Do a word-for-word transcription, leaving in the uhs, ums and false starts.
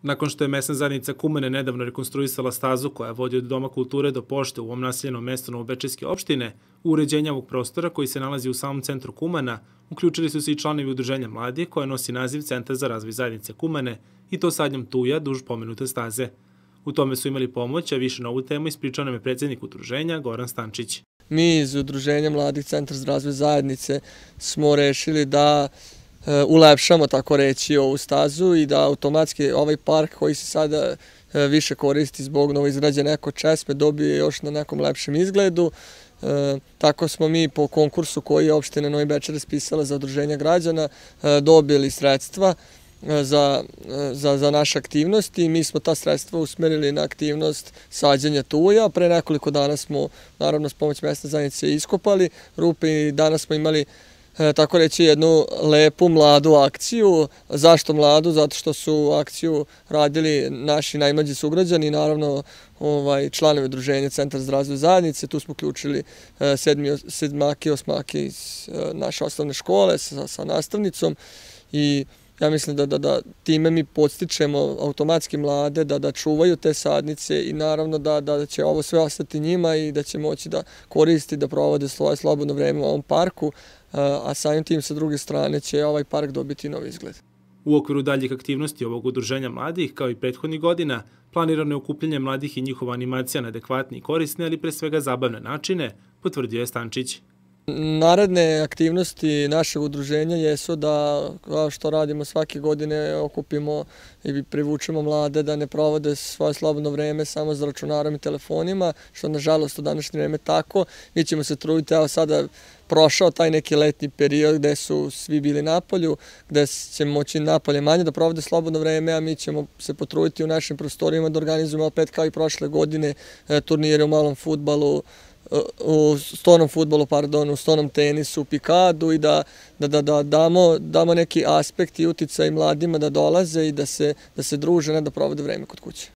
Nakon što je mesna zajednica Kumene nedavno rekonstruisala stazu koja vodi od Doma kulture do pošte u ovom naseljenom mestu Novobečejske opštine, u uređenje ovog prostora koji se nalazi u samom centru Kumena, uključili su se i članovi udruženja mladih koje nosi naziv Centar za razvoj zajednice Kumene i to sadnjom tuja duž pomenute staze. U tome su imali pomoć, a više na ovu temu ispričao nam je predsjednik udruženja Goran Stančić. Mi iz udruženja mladih Centar za razvoj zajednice smo rešili da ulepšamo, tako reći, ovu stazu i da automatski ovaj park koji se sada više koristi zbog novoizgrađene eko česme dobije još na nekom lepšem izgledu. Tako smo mi po konkursu koji je opština Novi Bečej raspisala za udruženja građana dobili sredstva za, za, za naše aktivnosti. Mi smo ta sredstva usmerili na aktivnost sađenja tuja. Pre nekoliko dana smo, naravno s pomoć mesne zajednice, iskopali rupe i danas smo imali tako reći jednu lepu mladu akciju. Zašto mladu? Zato što su akciju radili naši najmlađi sugrađani, naravno ovaj, članovi udruženja Centar za razvoj zajednice. Tu smo uključili sedmi, sedmake i osmake iz naše osnovne škole sa, sa nastavnicom i ja mislim da, da, da time mi podstičemo automatski mlade da, da čuvaju te sadnice i naravno da, da će ovo sve ostati njima i da će moći da koristi, da provode svoje slobodno vreme u ovom parku, a samim tim sa druge strane će ovaj park dobiti novi izgled. U okviru daljih aktivnosti ovog udruženja mladih, kao i prethodnih godina, planirano je okupljanje mladih i njihova animacija na adekvatne i korisne, ali pre svega zabavne načine, potvrdio je Stančić. Naredne aktivnosti našeg udruženja jesu da, kao što radimo svake godine, okupimo i privučemo mlade da ne provode svoje slobodno vreme samo za računarom i telefonima, što nažalost u današnje vreme tako. Mi ćemo se truditi, evo sada prošao taj neki letnji period gde su svi bili napolju, gde će moći napolje manje da provode slobodno vreme, a mi ćemo se potruditi u našim prostorima da organizujemo opet kao i prošle godine turnire u malom fudbalu, u stonom fudbalu, pardon, u stonom tenisu, u pikadu i da, da, da, da damo, damo neki aspekt i uticaj mladima da dolaze i da se, da se druže, ne da provode vreme kod kuće.